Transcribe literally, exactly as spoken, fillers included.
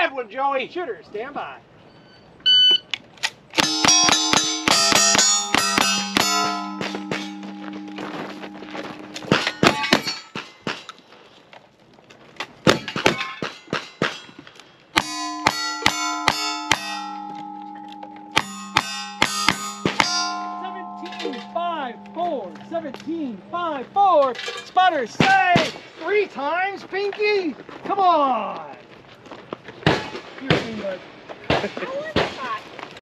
live one, Joey. Shooter, stand by. seventeen five four, seventeen five four. Spotter, say three times, Pinky. Come on. You're a bud.